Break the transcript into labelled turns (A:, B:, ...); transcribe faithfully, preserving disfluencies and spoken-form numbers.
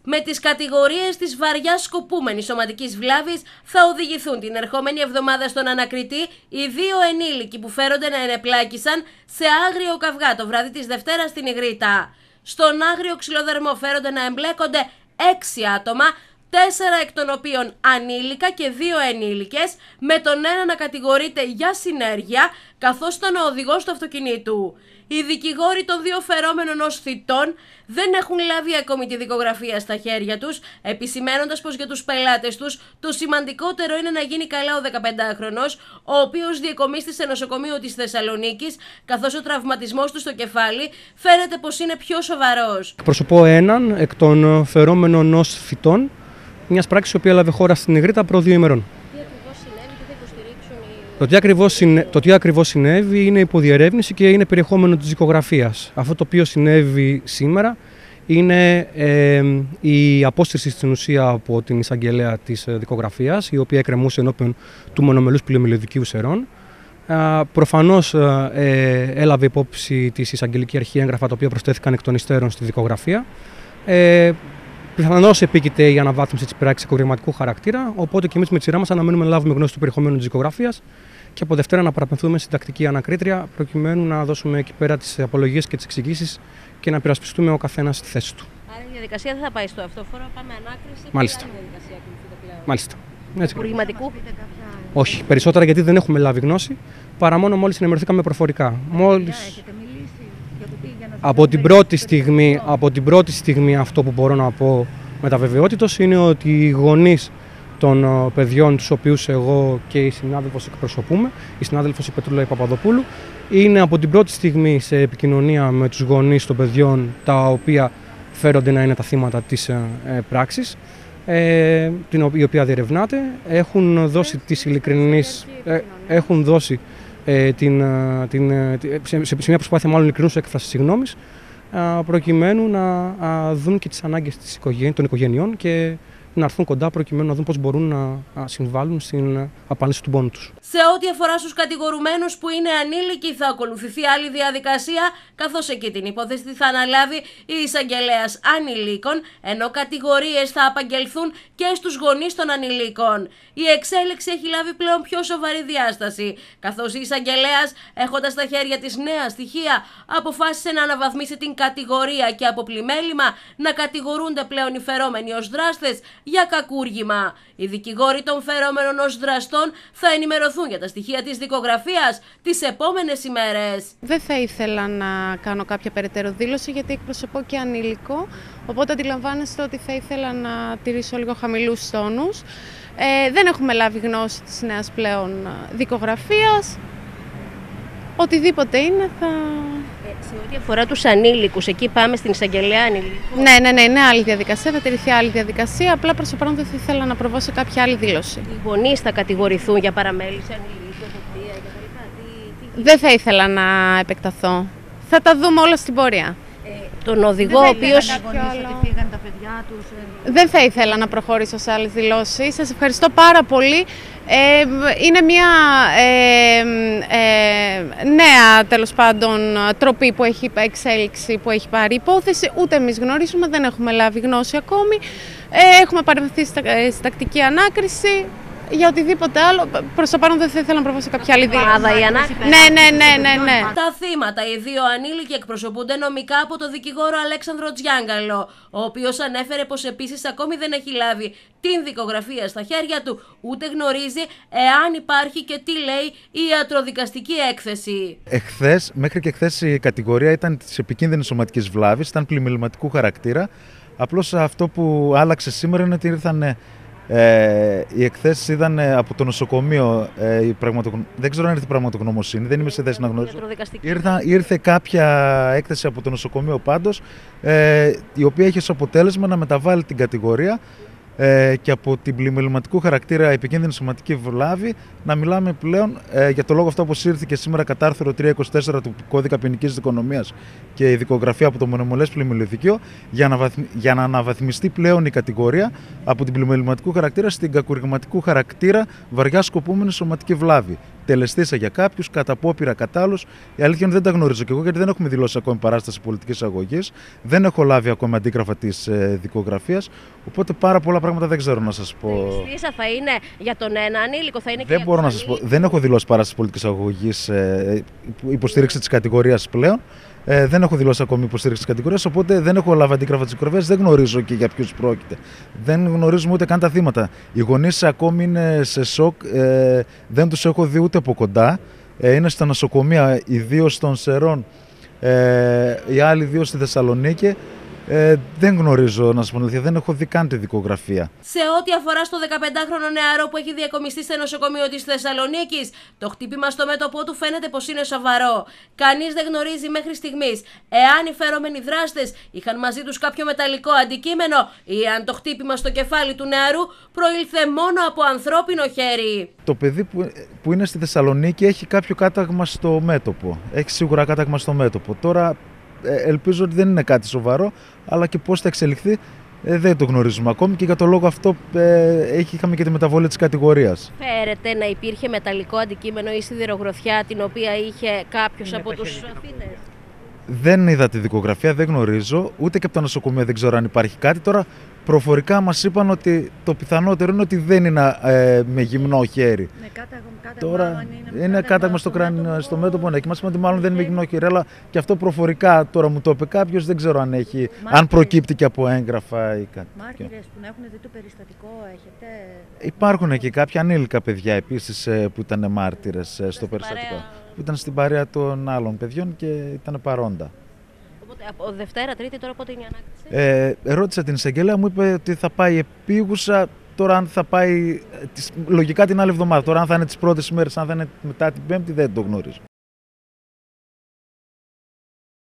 A: Με τις κατηγορίες της βαριάς σκοπούμενης σωματικής βλάβης θα οδηγηθούν την ερχόμενη εβδομάδα στον ανακριτή οι δύο ενήλικοι που φέρονται να ενεπλάκησαν σε άγριο καυγά το βράδυ της Δευτέρας στην Ιγρήτα. Στον άγριο ξυλοδαρμό φέρονται να εμπλέκονται έξι άτομα, τέσσερα εκ των οποίων ανήλικα και δύο ενήλικες, με τον ένα να κατηγορείται για συνέργεια, καθώς ήταν ο οδηγός του αυτοκινήτου. Οι δικηγόροι των δύο φερόμενων ως θητών δεν έχουν λάβει ακόμη τη δικογραφία στα χέρια τους, επισημαίνοντας πως για τους πελάτες τους το σημαντικότερο είναι να γίνει καλά ο δεκαπεντάχρονος, ο οποίος διεκομίστη σε νοσοκομείο της Θεσσαλονίκης, καθώς ο τραυματισμός του στο κεφάλι φαίνεται πως είναι πιο σοβαρός.
B: Εκπροσωπώ έναν εκ των φερόμενων ως θητών μιας πράξης που έλαβε χώρα στην Ιγρήτα προ δύο ημερών. Το τι, ακριβώς συνέ... το τι ακριβώς συνέβη είναι υποδιερεύνηση και είναι περιεχόμενο της δικογραφίας. Αυτό το οποίο συνέβη σήμερα είναι ε, η απόσταση στην ουσία από την εισαγγελέα της δικογραφίας, η οποία εκκρεμούσε ενώπιον του μονομελούς πλημμυλωδικίου σερών. Ε, προφανώς ε, έλαβε υπόψη της εισαγγελική αρχή έγγραφα τα οποία προσθέθηκαν εκ των υστέρων στη δικογραφία. Ε, Πιθανώς επίκειται η αναβάθμιση της πράξης εκκρεμματικού χαρακτήρα, οπότε και εμείς με τη σειρά μας αναμένουμε να λάβουμε γνώση του περιεχομένου της δικογραφίας και από Δευτέρα να παραπεμφθούμε στην τακτική ανακρίτρια, προκειμένου να δώσουμε εκεί πέρα τις απολογίες και τις εξηγήσεις και να υπερασπιστούμε ο καθένας στη θέση του.
A: Άρα η διαδικασία δεν θα πάει στο αυτόφορο, πάμε ανάκριση.
B: Μάλιστα.
A: Και διαδικασία πλέον.
B: Μάλιστα.
A: Υπουργηματικού.
B: Όχι, περισσότερα γιατί δεν έχουμε λάβει γνώση, παρά μόνο μόλις ενημερωθήκαμε προφορικά. Μόλις... Από την, πρώτη στιγμή, από την πρώτη στιγμή αυτό που μπορώ να πω με τα βεβαιότητος είναι ότι οι γονείς των παιδιών τους οποίους εγώ και η συνάδελφος εκπροσωπούμε, η συνάδελφος η Πετρούλα η Παπαδοπούλου, είναι από την πρώτη στιγμή σε επικοινωνία με τους γονείς των παιδιών τα οποία φέρονται να είναι τα θύματα της ε, πράξης, ε, την, η οποία διερευνάται. Έχουν δώσει τις ειλικρινείς, ε, έχουν δώσει Την, την, σε μια προσπάθεια μάλλον ειλικρινούς έκφρασης συγγνώμης, προκειμένου να δουν και τις ανάγκες της οικογένειας, των οικογενειών και να έρθουν κοντά προκειμένου να δουν πώς μπορούν να συμβάλλουν στην απάντηση του πόνου τους.
A: Σε ό,τι αφορά στους κατηγορουμένους που είναι ανήλικοι θα ακολουθηθεί άλλη διαδικασία, καθώς εκεί την υπόθεση θα αναλάβει η εισαγγελέας ανηλίκων, ενώ κατηγορίες θα απαγγελθούν και στους γονείς των ανηλίκων. Η εξέλιξη έχει λάβει πλέον πιο σοβαρή διάσταση, καθώς η εισαγγελέας, έχοντας στα χέρια της νέα στοιχεία, αποφάσισε να αναβαθμίσει την κατηγορία και από πλημέλημα να κατηγορούνται πλέον οι φερόμενοι ως δράστες για κακούργημα. Οι δικηγόροι των φερόμενων ως δραστών θα ενημερωθούν για τα στοιχεία της δικογραφίας τις επόμενες ημέρες.
C: Δεν θα ήθελα να κάνω κάποια περαιτέρω δήλωση γιατί εκπροσωπώ και ανήλικο, οπότε αντιλαμβάνεστε ότι θα ήθελα να τηρήσω λίγο χαμηλούς τόνους. Ε, δεν έχουμε λάβει γνώση της νέας πλέον δικογραφίας. Οτιδήποτε είναι θα...
A: Ε, σε ό,τι αφορά τους ανήλικους, εκεί πάμε στην εισαγγελέα ανηλίκων.
C: Ναι, ναι, ναι, είναι άλλη διαδικασία, θα τηρηθεί άλλη διαδικασία. Απλά προς το παρόν δεν θα ήθελα να προβώ σε κάποια άλλη δήλωση.
A: Οι γονείς θα κατηγορηθούν για παραμέληση ανηλίκων, εποπτεία κτλ.
C: Δεν θα ήθελα να επεκταθώ. Θα τα δούμε όλα στην πορεία.
A: Ε, τον οδηγό, ο οποίος.
D: Ότι φύγαν τα παιδιά τους. Ε...
C: Δεν θα ήθελα να προχωρήσω σε άλλες δηλώσεις. Σας ευχαριστώ πάρα πολύ. Ε, είναι μια ε, ε, νέα τέλος πάντων τροπή που έχει εξέλιξη, που έχει πάρει υπόθεση. Ούτε εμείς γνωρίζουμε, δεν έχουμε λάβει γνώση ακόμη. Ε, έχουμε παρεμβεί στη τακτική ανάκριση. Για οτιδήποτε άλλο, προς το παρόν δεν θα ήθελα να προβώ σε κάποια άλλη δήλωση. Ναι, ναι, ναι, ναι, ναι.
A: Τα θύματα, οι δύο ανήλικοι, εκπροσωπούνται νομικά από το δικηγόρο Αλέξανδρο Τζιάγκαλο, ο οποίος ανέφερε πως επίσης ακόμη δεν έχει λάβει την δικογραφία στα χέρια του, ούτε γνωρίζει εάν υπάρχει και τι λέει η ιατροδικαστική έκθεση.
E: Εχθές, μέχρι και χθες η κατηγορία ήταν της επικίνδυνης σωματικής βλάβης, ήταν πλημμυληματικού χαρακτήρα. Απλώς αυτό που άλλαξε σήμερα είναι ότι ήρθαν. Ε, οι εκθέσεις είδαν από το νοσοκομείο, ε, η πραγματογνω... δεν ξέρω αν ήρθε η πραγματογνωμοσύνη, δεν είμαι σε θέση να γνωρίζω. Ήρθα, ήρθε κάποια έκθεση από το νοσοκομείο πάντως, ε, η οποία έχει ως αποτέλεσμα να μεταβάλει την κατηγορία ε, και από την πλημμυληματικού χαρακτήρα επικίνδυνη σωματική βλάβη να μιλάμε πλέον ε, για το λόγο αυτό όπως ήρθε και σήμερα κατά άρθρο τριακόσια είκοσι τέσσερα του Κώδικα Ποινικής Δικονομίας και η δικογραφία από το μονομελές πλημμυλωδικείο για, αναβαθμι... για να αναβαθμιστεί πλέον η κατηγορία από την πλημμυληματικού χαρακτήρα στην κακουργηματικού χαρακτήρα βαριά σκοπούμενη σωματική βλάβη. τελεστήσα για κάποιους, κατά απόπειρα κατά άλλους. Η αλήθεια είναι δεν τα γνωρίζω και εγώ, γιατί δεν έχουμε δηλώσει ακόμη παράσταση πολιτικής αγωγής. Δεν έχω λάβει ακόμη αντίγραφα της ε, δικογραφίας. Οπότε πάρα πολλά πράγματα δεν ξέρω να σας πω.
A: Τελεστήσα θα είναι για τον ένα ανήλικο, θα είναι
E: Δεν
A: και
E: μπορώ
A: για
E: να σας πω. Δεν έχω δηλώσει παράσταση πολιτικής αγωγής ε, υποστήριξη της κατηγορίας πλέον. Ε, δεν έχω δηλώσει ακόμη υποστήριξη της κατηγορίας, οπότε δεν έχω λάβει αντίγραφα της δικογραφίας, δεν γνωρίζω και για ποιους πρόκειται. Δεν γνωρίζουμε ούτε καν τα θύματα. Οι γονείς ακόμη είναι σε σοκ, ε, δεν τους έχω δει ούτε από κοντά. Ε, είναι στα νοσοκομεία, οι δύο στον Σερών, ε, οι άλλοι δύο στη Θεσσαλονίκη. Ε, δεν γνωρίζω, να σας πω την αλήθεια, δεν έχω δει καν τη δικογραφία.
A: Σε ό,τι αφορά στο δεκαπεντάχρονο νεαρό που έχει διακομιστεί στο νοσοκομείο της Θεσσαλονίκης, το χτύπημα στο μέτωπό του φαίνεται πως είναι σοβαρό. Κανείς δεν γνωρίζει μέχρι στιγμής εάν οι φερόμενοι δράστες είχαν μαζί τους κάποιο μεταλλικό αντικείμενο ή αν το χτύπημα στο κεφάλι του νεαρού προήλθε μόνο από ανθρώπινο χέρι.
E: Το παιδί που, που είναι στη Θεσσαλονίκη έχει κάποιο κάταγμα στο μέτωπο. Έχει σίγουρα κάταγμα στο μέτωπο. Τώρα ελπίζω ότι δεν είναι κάτι σοβαρό, αλλά και πώς θα εξελιχθεί ε, δεν το γνωρίζουμε ακόμη και για το λόγο αυτό ε, είχαμε και τη μεταβολή της κατηγορίας.
A: Φέρεται να υπήρχε μεταλλικό αντικείμενο ή σιδηρογροθιά την οποία είχε κάποιος από τους αφήνες.
E: Δεν είδα τη δικογραφία, δεν γνωρίζω, ούτε και από τα νοσοκομεία δεν ξέρω αν υπάρχει κάτι. Τώρα προφορικά μας είπαν ότι το πιθανότερο είναι ότι δεν είναι ε, με γυμνό χέρι.
D: Με κάταγμα, κάταγμα,
E: τώρα
D: είναι,
E: είναι κάταγμα στο, κράνιο, στο μέτωπο, ναι, και μας είπαν ότι μάλλον δεν είναι με γυμνό χέρι, αλλά και αυτό προφορικά τώρα μου το είπε κάποιος, δεν ξέρω αν, έχει, αν προκύπτει και από έγγραφα ή κάτι.
D: Μάρτυρες που να έχουν δει το περιστατικό έχετε?
E: Υπάρχουν και κάποια ανήλικα παιδιά επίσης που ήταν μάρτυρες στο περιστατικό.
A: Παρέα...
E: Που ήταν στην παρέα των άλλων παιδιών και ήταν παρόντα.
A: Οπότε από Δευτέρα, Τρίτη, τώρα πότε είναι η ανάκτηση?
E: Ε, ρώτησα την εισαγγελέα, μου είπε ότι θα πάει επίγουσα. Τώρα, αν θα πάει λογικά την άλλη εβδομάδα. Τώρα, αν θα είναι τις πρώτες ημέρες, αν θα είναι μετά την Πέμπτη, δεν το γνωρίζω.